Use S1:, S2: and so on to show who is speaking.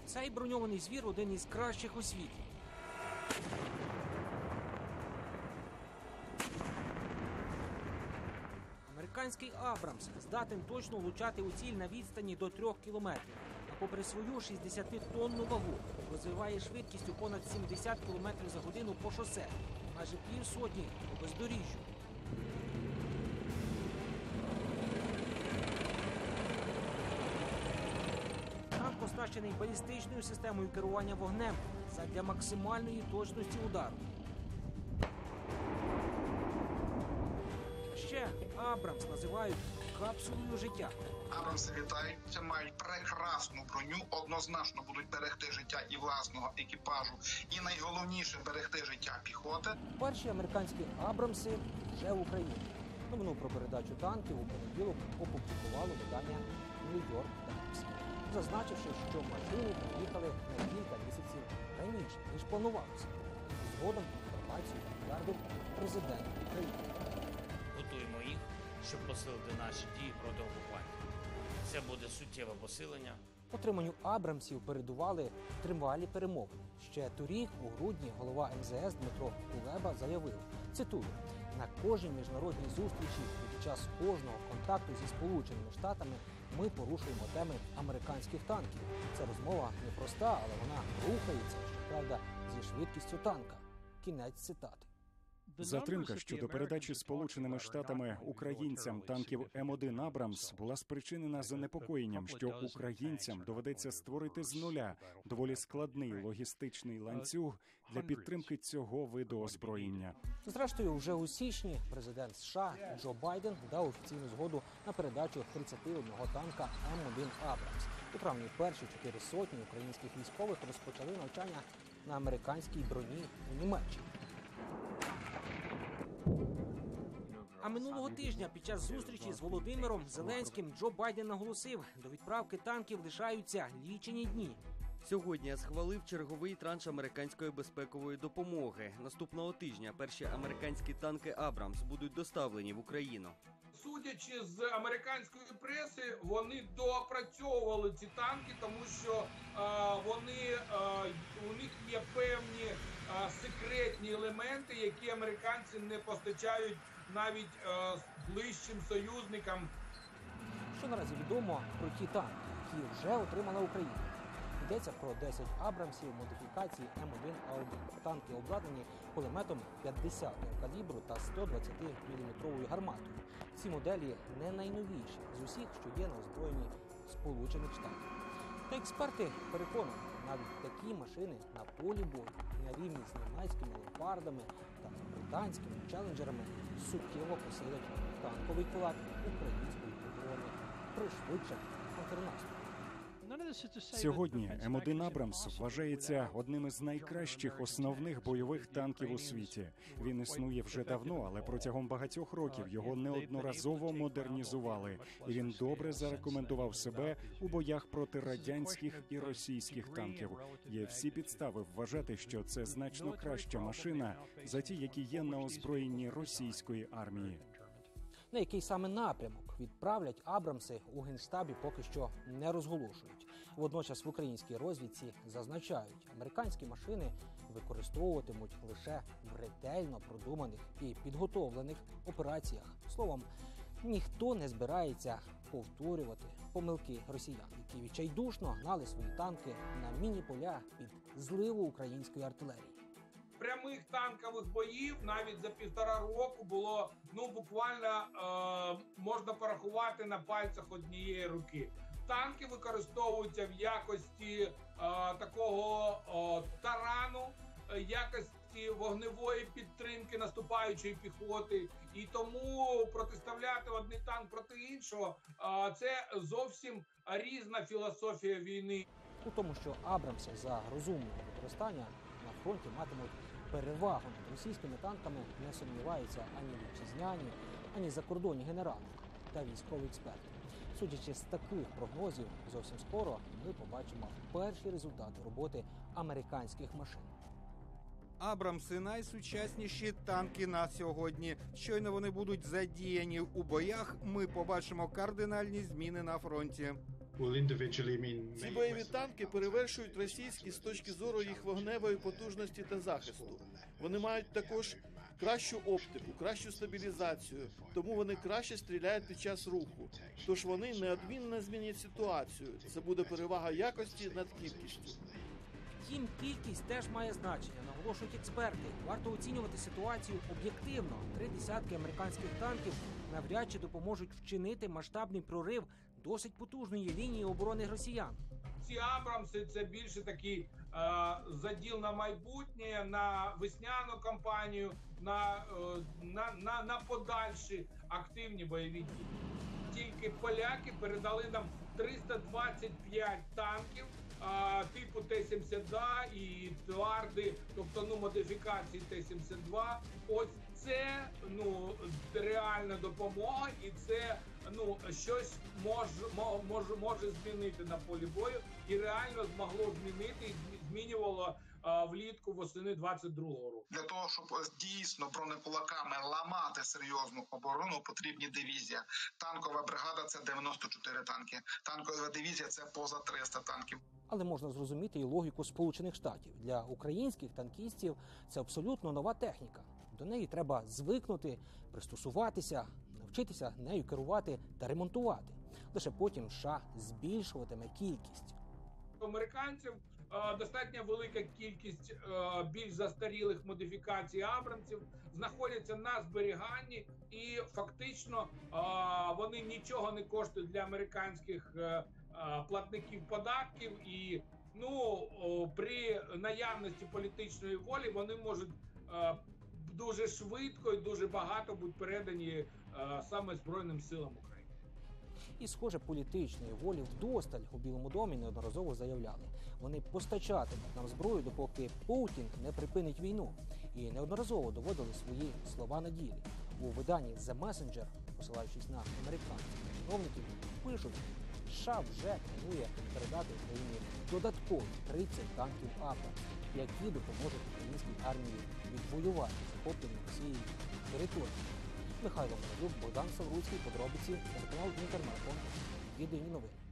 S1: Цей броньований звір – один із кращих у світі. Американський «Абрамс» здатен точно влучати у ціль на відстані до 3 кілометрів. А попри свою 60-тонну вагу, розвиває швидкістю понад 70 кілометрів за годину по шосе, майже півсотні по бездоріжжю. Танк оснащений балістичною системою керування вогнем задля максимальної точності удару. Ще «Абрамс» називають капсулою життя.
S2: Абрамси літають, мають прекрасну броню, однозначно будуть берегти життя і власного екіпажу, і найголовніше – берегти життя піхоти.
S1: Перші американські «Абрамси» вже в Україні. Новину про передачу танків у понеділок опублікувало видання New York Times, зазначивши, що машини приїхали на кілька місяців раніше, ніж планувалося. Згодом інформацію підтвердив президент України.
S3: Готуємо їх, щоб посилити наші дії проти окупантів. Це буде суттєве посилення.
S1: Отриманню «Абрамсів» передували тривалі перемовини. Ще торік, у грудні, голова МЗС Дмитро Кулеба заявив, цитую, «На кожній міжнародній зустрічі і під час кожного контакту зі Сполученими Штатами ми порушуємо теми американських танків. Це розмова непроста, але вона рухається, щоправда, зі швидкістю танка». Кінець цитати.
S4: Затримка щодо передачі Сполученими Штатами українцям танків М1 «Абрамс» була спричинена занепокоєнням, що українцям доведеться створити з нуля доволі складний логістичний ланцюг для підтримки цього виду озброєння.
S1: Зрештою, вже у січні президент США Джо Байден дав офіційну згоду на передачу 31 танка М1 «Абрамс». У травні перші 4 сотні українських військових розпочали навчання на американській броні у Німеччині. А минулого тижня під час зустрічі з Володимиром Зеленським Джо Байден наголосив, до відправки танків лишаються лічені дні.
S5: Сьогодні я схвалив черговий транш американської безпекової допомоги. Наступного тижня перші американські танки «Абрамс» будуть доставлені в Україну.
S6: Судячи з американської преси, вони доопрацьовували ці танки, тому що у них є певні секретні елементи, які американці не постачають навіть ближчим союзникам.
S1: Що наразі відомо про ті танки, які вже отримала Україна? Йдеться про 10 «Абрамсів» модифікації М1А1. Танки обладнані кулеметом 50-го калібру та 120-мм гарматою. Ці моделі не найновіші з усіх, що є на озброєнні Сполучених Штатів. Та експерти переконані, навіть такі машини на полі бою на рівні з німецькими «Леопардами» та британськими «Челенджерами» суттєво посилять танковий кулак української оборони, пришвидшать контрнаступ.
S4: Сьогодні М1 «Абрамс» вважається одним із найкращих основних бойових танків у світі. Він існує вже давно, але протягом багатьох років його неодноразово модернізували. І він добре зарекомендував себе у боях проти радянських і російських танків. Є всі підстави вважати, що це значно краща машина за ті, які є на озброєнні російської армії.
S1: На який саме напрямок відправлять «Абрамси» у Генштабі поки що не розголошують. Водночас в українській розвідці зазначають, американські машини використовуватимуть лише в ретельно продуманих і підготовлених операціях. Словом, ніхто не збирається повторювати помилки росіян, які відчайдушно гнали свої танки на міні-поля під зливу української артилерії.
S6: Прямих танкових боїв навіть за 1,5 року було буквально можна порахувати на пальцях однієї руки. Танки використовуються в якості такого тарану, якості вогневої підтримки наступаючої піхоти. І тому протиставляти один танк проти іншого – це зовсім різна філософія війни.
S1: У тому, що «Абрамси» за розумного використання на фронті матимуть перевагу над російськими танками, не сумніваються ані вітчизняні, ані закордонні генерали та військові експерти. Судячи з таких прогнозів, зовсім скоро ми побачимо перші результати роботи американських машин.
S5: «Абрамси» – найсучасніші танки на сьогодні. Щойно вони будуть задіяні у боях, ми побачимо кардинальні зміни на фронті.
S7: Ці бойові танки перевершують російські з точки зору їх вогневої потужності та захисту. Вони мають також кращу оптику, кращу стабілізацію, тому вони краще стріляють під час руху. Тож вони неодмінно змінять ситуацію. Це буде перевага якості над кількістю.
S1: Втім, кількість теж має значення, наголошують експерти. Варто оцінювати ситуацію об'єктивно. 3 десятки американських танків навряд чи допоможуть вчинити масштабний прорив досить потужної лінії оборони росіян.
S6: Ці Абрамси – це більше такий заділ на майбутнє, на весняну кампанію, на подальші активні бойові дії. Тільки поляки передали нам 325 танків типу Т-72 і Туарди, тобто модифікації Т-72. Ось це реальна допомога, і це щось може змінити на полі бою, і реально змогло змінити і змінювало влітку восени 22-го року.
S2: Для того, щоб дійсно бронекулаками ламати серйозну оборону, потрібні дивізія. Танкова бригада – це 94 танки. Танкова дивізія – це поза 300 танків.
S1: Але можна зрозуміти і логіку Сполучених Штатів. Для українських танкістів це абсолютно нова техніка. До неї треба звикнути, пристосуватися, навчитися нею керувати та ремонтувати. Лише потім США збільшуватиме кількість.
S6: У американців достатньо велика кількість більш застарілих модифікацій Абрамсів знаходяться на зберіганні, і фактично вони нічого не коштують для американських платників податків, і при наявності політичної волі вони можуть дуже швидко і дуже багато бути передані саме Збройним силам України.
S1: І, схоже, політичної волі вдосталь у Білому домі неодноразово заявляли. Вони постачатимуть нам зброю, допоки Путін не припинить війну. І неодноразово доводили свої слова на ділі. У виданні The Messenger, посилаючись на американських чиновників, пишуть, США вже планує передати Україні додаткові 30 танків Абрамс, які допоможуть українській армії відвоювати захоплені Росією території. Михайло Миронюк, Богдан Савруцький, подробиці, телеканал Інтермарафон, Єдині новини.